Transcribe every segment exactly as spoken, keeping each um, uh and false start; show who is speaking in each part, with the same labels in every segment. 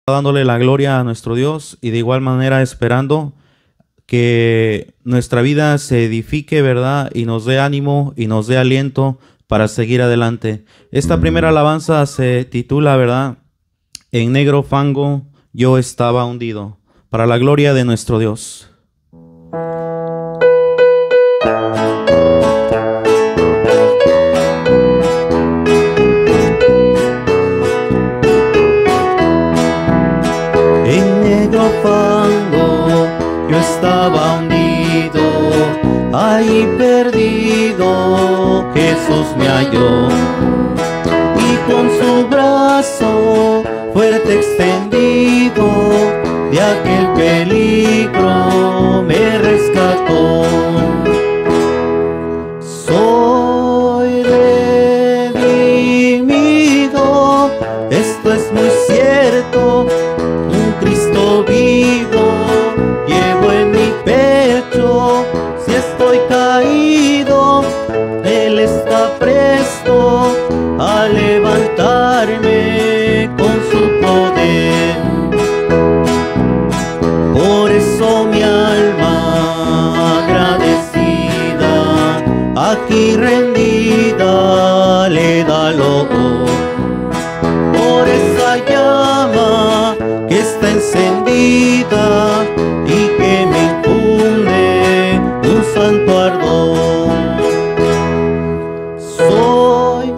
Speaker 1: dándole la gloria a nuestro Dios y de igual manera esperando que nuestra vida se edifique, ¿verdad? Y nos dé ánimo y nos dé aliento para seguir adelante. Esta primera alabanza se titula, ¿verdad? En negro fango yo estaba hundido, para la gloria de nuestro Dios.
Speaker 2: En negro fango yo estaba hundido, ahí perdido Jesús me halló, y con su brazo fuerte extendido de aquel peligro me rescató. Soy redimido, esto es muy cierto, un Cristo vivo llevo en mi pecho. Si estoy caído, Él está presto a levantarme con su poder. Por eso mi alma agradecida, aquí rendida, le da loor. Por esa llama que está encendida y que me infunde un santo ardor. Soy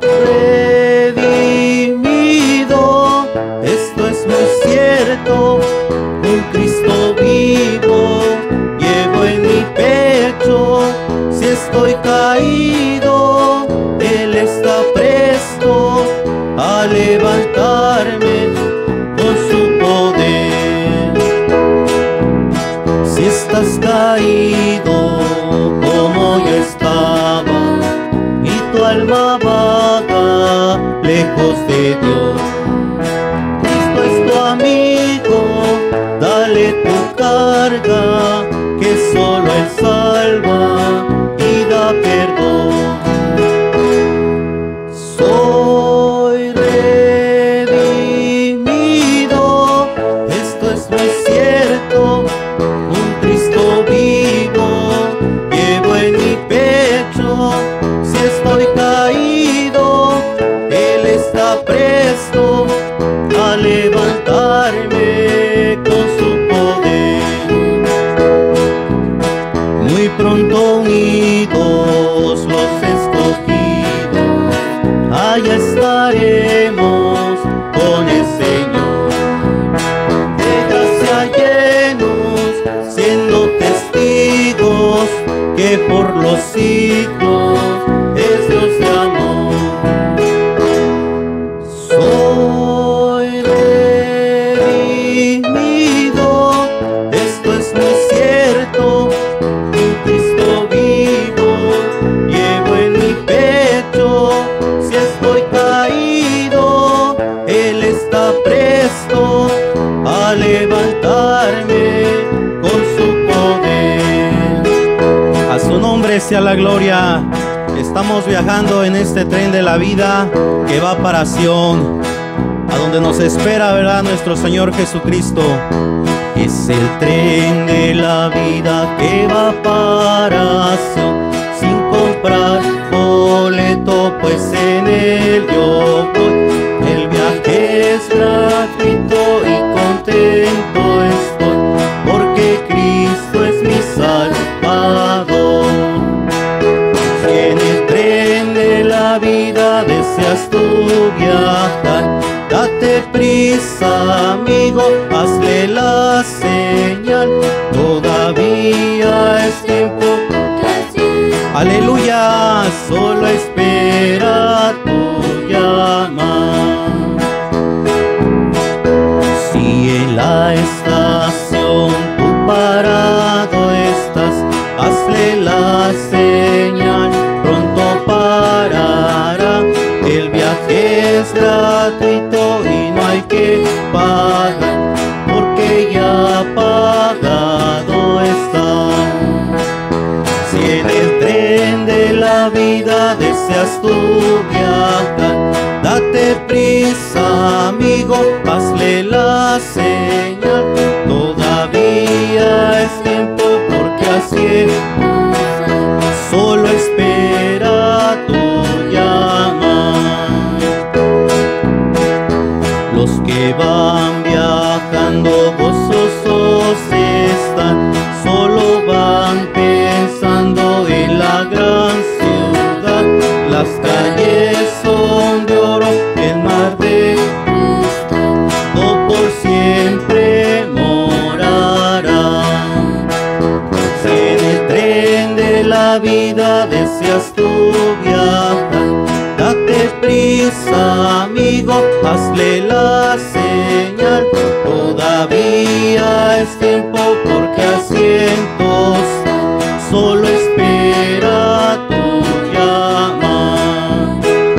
Speaker 2: redimido, esto es muy cierto, un Cristo vivo llevo en mi pecho. Si estoy caído, Él está presto a levantarme con su poder. Si estás caído como yo estaba y tu alma vaga lejos de Dios, Cristo es tu amigo, dale tu carga, que solo Él salva y da perdón. Soy redimido, esto es muy cierto, un Cristo vivo llevo en mi pecho. Si estoy caído, Él está presto a levantarme con su poder. Muy pronto unidos los escogidos, allá estaremos con el Señor. De gracia llenos, siendo testigos que por los siglos es Dios de amor. Soy redimido, esto es muy cierto, un Cristo vivo llevo en mi pecho. Si estoy caído, Él está presto a levantarme con su poder.
Speaker 1: A su nombre sea la gloria. Estamos viajando en este tren de la vida que va para Sión, a donde nos espera, ¿verdad?, nuestro Señor Jesucristo.
Speaker 2: Es el tren de la vida que va para Sión, sin comprar boleto, pues en él yo voy. El viaje es gratuito y contento estoy, porque Cristo es mi Salvador. Si en el tren de la vida deseas tú viajar, date prisa, amigo, hazle la señal, todavía es tiempo.
Speaker 1: Aleluya.
Speaker 2: Solo espera tu llamada. Si en la estación tú parado estás, hazle la señal, pronto parará. El viaje es gratuito y no hay que pagar, porque ya pagado está. Si en el tren de la vida deseas tú viajar, date prisa. prisa, amigo, hazle la señal. Todavía es tiempo porque así es. Solo espera tu llamada. Los que van viajando gozosos están, solo van pensando en la gran ciudad. Las calles son de oro, el mar de cristal, no por siempre morará. Si en el tren de la vida deseas tú viajar, date prisa, amigo, hazle la señal. Todavía es tiempo porque asientos solo espera tu llamada.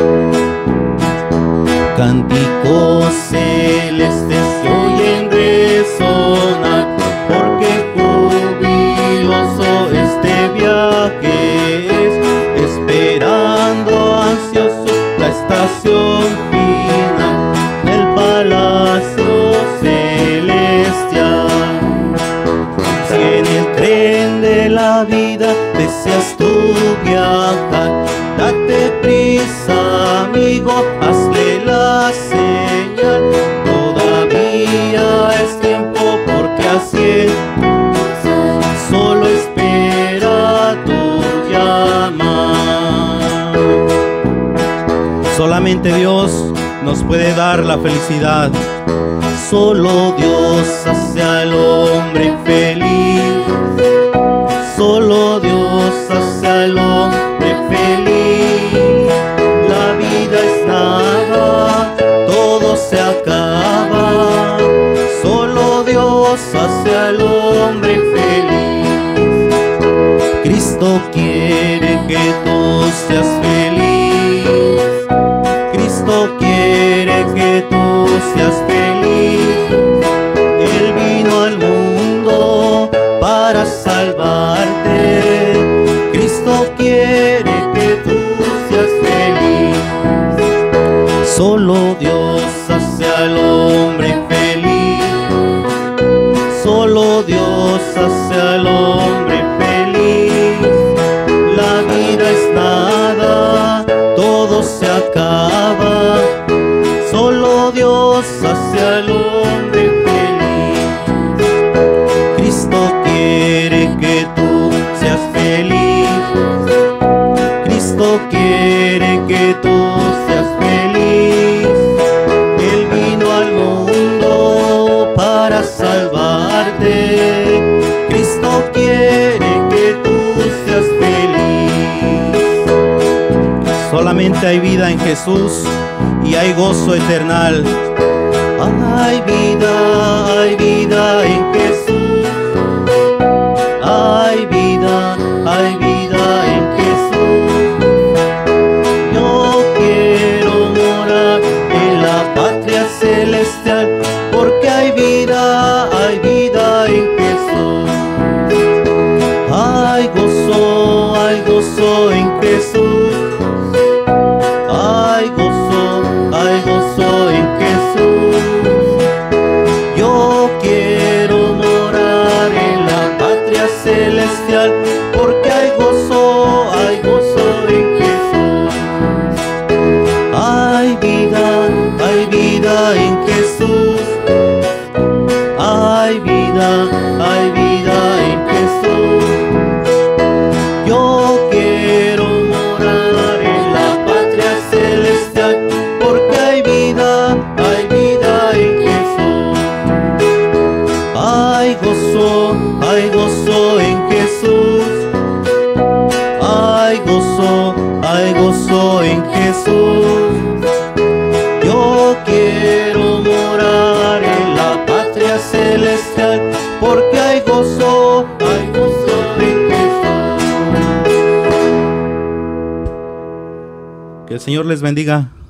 Speaker 2: Cánticos celestes se oyen resonar, porque jubiloso este viaje es, esperando ansioso la estación final del palacio celestial. Si en el tren de la vida deseas tú viajar, date prisa, amigo, hazle la señal. Todavía es tiempo porque así es. Solo espera tu llamada.
Speaker 1: Solamente Dios nos puede dar la felicidad.
Speaker 2: Solo Dios hace al hombre feliz. Solo Dios hace al hombre feliz. La vida es nada, todo se acaba. Solo Dios hace al hombre feliz. Cristo quiere que tú seas feliz. Cristo quiere que tú seas feliz. Él vino al mundo para salvarte. Cristo quiere que tú seas feliz. Solo Dios hace al hombre feliz. Solo Dios hace al hombre feliz. La vida es nada, todo se acaba. Solo Dios hace al hombre feliz. Cristo quiere que tú seas feliz. Cristo quiere que tú seas feliz. Él vino al mundo para salvarte. Cristo quiere que tú seas feliz.
Speaker 1: Solamente hay vida en Jesús y hay gozo eternal.
Speaker 2: Hay vida, hay vida en Jesús. Hay vida, hay vida en Jesús. Yo quiero morar en la patria celestial, porque hay vida, hay vida en Jesús. Hay gozo, hay gozo en Jesús. Hay gozo, hay gozo en Jesús. Yo quiero morar en la patria celestial, porque hay gozo, hay gozo en Jesús. Hay vida, hay vida en Jesús. Hay vida, hay vida en Jesús. Yo quiero morar en la patria celestial, porque hay vida, hay vida en Jesús. Hay gozo, hay gozo en Jesús. Hay gozo, hay gozo en Jesús. Yo quiero morar en la patria celestial, porque hay gozo, hay gozo en Jesús.
Speaker 1: Que el Señor les bendiga.